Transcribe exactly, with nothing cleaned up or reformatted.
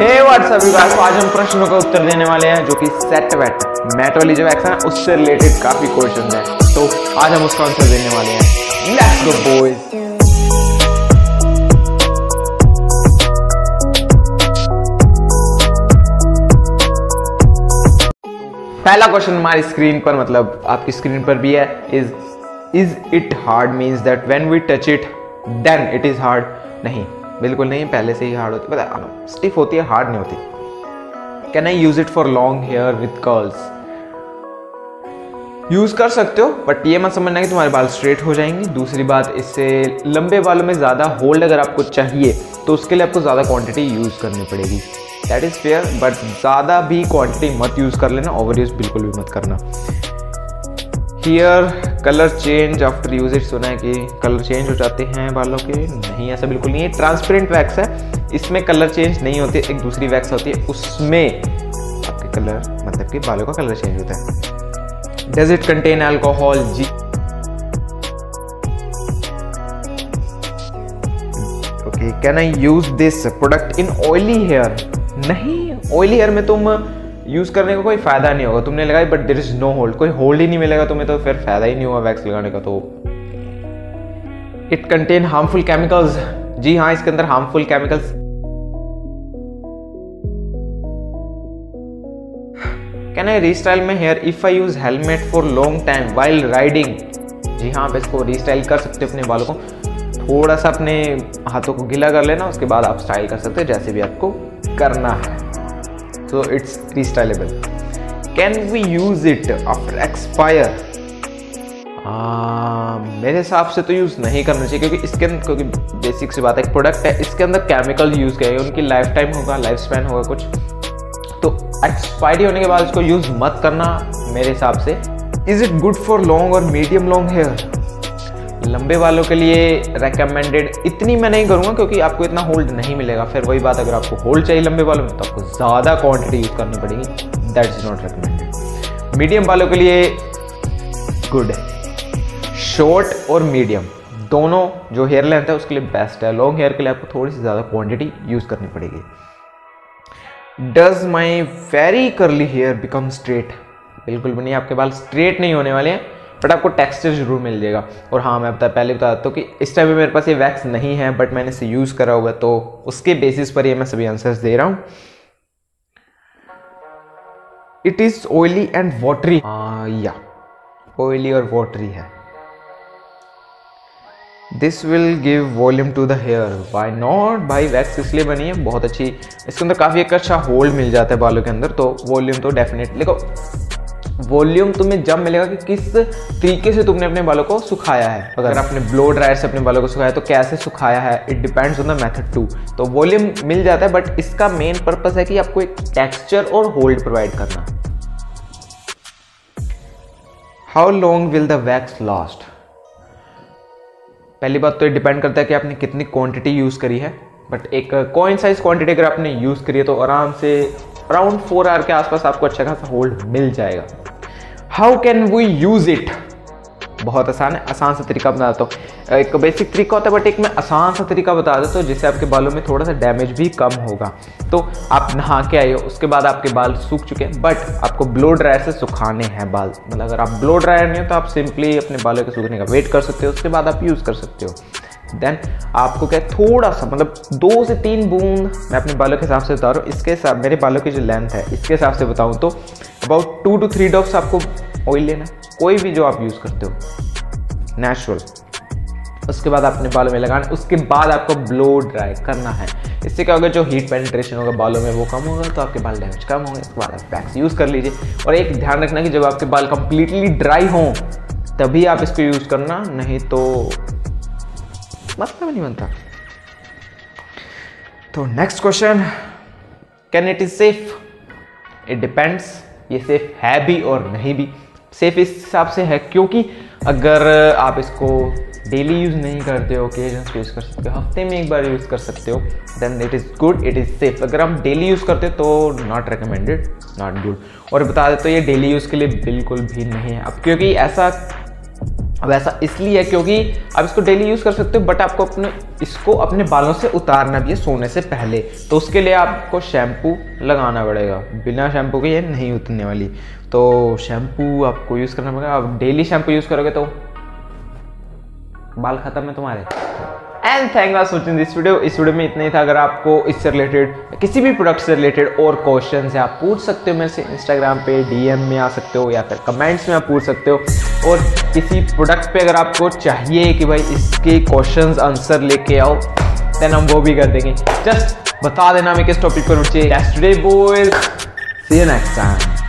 हे WhatsApp guys, आज हम प्रश्नों का उत्तर देने वाले हैं जो कि सेट वेट मैट वाली जो वैक्स है उससे रिलेटेड काफी क्वेश्चन हैं, तो आज हम उसका आंसर देने वाले हैं। Let's go boys. पहला क्वेश्चन हमारी स्क्रीन पर, मतलब आपकी स्क्रीन पर भी है, is is it hard means that when we touch it then it is hard. नहीं, बिल्कुल नहीं, पहले से ही हार्ड होती है, पता स्टिफ होती है, हार्ड नहीं होती। Can I use it for long hair with curls? Use कर सकते हो, बट ये मत समझना कि तुम्हारे बाल स्ट्रेट हो जाएंगे। दूसरी बात, इससे लंबे बालों में ज्यादा होल्ड अगर आपको चाहिए तो उसके लिए आपको ज्यादा क्वांटिटी यूज करनी पड़ेगी। दैट इज फेयर, बट ज्यादा भी क्वांटिटी मत यूज कर लेना, ओवर यूज बिल्कुल भी मत करना। Hair colour change after usages, सुना है कि कलर चेंज हो जाते हैं बालों के। नहीं, ऐसा बिल्कुल नहीं है। ट्रांसपेरेंट वैक्स है, इसमें कलर चेंज नहीं होती। एक दूसरी वैक्स होती है, उसमें आपके कलर मतलब कि बालों का कलर चेंज होता है। Does it contain alcohol? जी। Okay, can I use this product in oily hair? नहीं, ऑयली हेयर में तुम यूज करने का कोई फायदा नहीं होगा। तुमने लगाई but there is no hold, कोई होल्ड ही नहीं मिलेगा तुम्हें, तो फिर फायदा ही नहीं हुआ वैक्स लगाने का। तो इट कंटेन हार्मफुल केमिकल्स? जी हाँ, इसके अंदर harmful chemicals. Can I restyle my hair if I use helmet for long time while riding? जी हाँ, आप इसको रीस्टाइल कर सकते हो अपने बालों को। थोड़ा सा अपने हाथों को गीला कर लेना, उसके बाद आप स्टाइल कर सकते हो जैसे भी आपको करना है। So it's restylable. Can we use it after expire? आ, मेरे हिसाब से तो यूज नहीं करना चाहिए, क्योंकि इसके अंदर, क्योंकि बेसिक सी बात है, एक प्रोडक्ट है, इसके अंदर केमिकल यूज किए, उनकी लाइफ टाइम होगा, लाइफ स्पैन होगा कुछ, तो एक्सपायरी होने के बाद इसको यूज मत करना मेरे हिसाब से। Is it good for long और मीडियम लॉन्ग हेयर? लंबे बालों के लिए रेकमेंडेड इतनी मैं नहीं करूंगा, क्योंकि आपको इतना होल्ड नहीं मिलेगा। फिर वही बात, अगर आपको होल्ड चाहिए लंबे बालों में तो आपको ज़्यादा क्वांटिटी यूज करनी पड़ेगी। That is not recommended. Medium बालों के लिए गुड है। शॉर्ट और मीडियम दोनों जो हेयर लेंथ है उसके लिए बेस्ट है। लॉन्ग हेयर के लिए आपको थोड़ी सी ज़्यादा क्वांटिटी यूज करनी पड़ेगी। Does my very curly hair become straight? बिल्कुल भी नहीं, आपके बाल स्ट्रेट नहीं होने वाले हैं, बट आपको टेक्सचर जरूर मिल जाएगा। और हाँ, मैं बता पहले बता देता हूँ कि इस टाइम में मेरे पास ये वैक्स नहीं है, बट मैंने इसे यूज करा हुआ है, तो उसके बेसिस पर ये मैं सभी आंसर्स दे रहा हूँ। It is oily and watery? या ऑयली और वाटरी है। This will give volume to the hair? Why not भाई, वैक्स इसलिए बनी है, बहुत अच्छी, इसके अंदर काफी एक अच्छा होल्ड मिल जाता है बालों के अंदर, तो वॉल्यूम तो डेफिनेटली। देखो, वॉल्यूम तुम्हें जब मिलेगा कि किस तरीके से तुमने अपने बालों को सुखाया है। अगर आपने ब्लो ड्रायर से अपने बालों को सुखाया तो कैसे सुखाया है, it depends on the method too. तो वॉल्यूम मिल जाता है, बट इसका मेन पर्पस है कि आपको एक टेक्सचर और होल्ड प्रोवाइड करना। How long will the wax last? पहली बात तो ये डिपेंड करता है कि आपने कितनी क्वांटिटी यूज करी है, बट एक कोइंसाइज क्वांटिटी अगर आपने यूज करी है तो आराम से अराउंड फोर आवर के आसपास आपको अच्छा खासा होल्ड मिल जाएगा। How can we use it? बहुत आसान है, आसान सा तरीका बता देता हूँ। एक बेसिक तरीका होता है, बट एक मैं आसान सा तरीका बता देता हूँ जिससे आपके बालों में थोड़ा सा डैमेज भी कम होगा। तो आप नहा के आए हो, उसके बाद आपके बाल सूख चुके हैं, बट आपको ब्लो ड्रायर से सुखाने हैं बाल। मतलब अगर आप ब्लो ड्रायर नहीं हो तो आप सिंपली अपने बालों के सूखने का वेट कर सकते हो, उसके बाद आप यूज कर सकते हो। देन आपको क्या, थोड़ा सा मतलब दो से तीन बूंद, मैं अपने बालों के हिसाब से बता रहा हूँ, इसके हिसाब, मेरे बालों की जो लेंथ है इसके हिसाब से बताऊँ तो about two two three drops आपको ऑयल लेना, कोई भी जो आप यूज़ करते हो नेचुरल। उसके बाद अपने बालों में लगाना, उसके बाद आपको ब्लो ड्राई करना है। इससे क्या होगा, जो हीट पेनिट्रेशन होगा बालों में वो कम होगा, तो आपके बाल डैमेज कम होंगे। इसके बाद आप वैक्स यूज़ कर लीजिए। और एक ध्यान रखना कि जब आपके बाल कंप्लीटली ड्राई हों तभी आप इसको यूज़ करना, नहीं तो मतलब नहीं बनता। तो next question, can it is safe? It depends, ये सेफ है भी और नहीं भी। सेफ इस हिसाब से है क्योंकि अगर आप इसको डेली यूज नहीं करते हो, ओकेजन्स पे यूज कर सकते हो, हफ्ते में एक बार यूज कर सकते हो, then it is good, it is safe. अगर आप डेली यूज करते हो तो नॉट रिकमेंडेड, नॉट गुड। और बता देते तो ये डेली यूज के लिए बिल्कुल भी नहीं है। अब क्योंकि ऐसा अब ऐसा इसलिए है क्योंकि आप इसको डेली यूज़ कर सकते हो, बट आपको अपने इसको अपने बालों से उतारना भी है सोने से पहले, तो उसके लिए आपको शैम्पू लगाना पड़ेगा। बिना शैम्पू के ये नहीं उतरने वाली, तो शैम्पू आपको यूज़ करना पड़ेगा। आप डेली शैम्पू यूज़ करोगे तो बाल खत्म है तुम्हारे। And thank for watching this video. इस वीडियो में इतना ही था। अगर आपको इससे रिलेटेड किसी भी प्रोडक्ट से रिलेटेड और क्वेश्चन है आप पूछ सकते हो मेरे से, इंस्टाग्राम पे डीएम में आ सकते हो या फिर कमेंट्स में आप पूछ सकते हो। और किसी प्रोडक्ट पे अगर आपको चाहिए कि भाई इसके क्वेश्चंस आंसर लेके आओ, देन हम वो भी कर देंगे। जस्ट बता देना मैं किस टॉपिक पर नीचे। See you next time.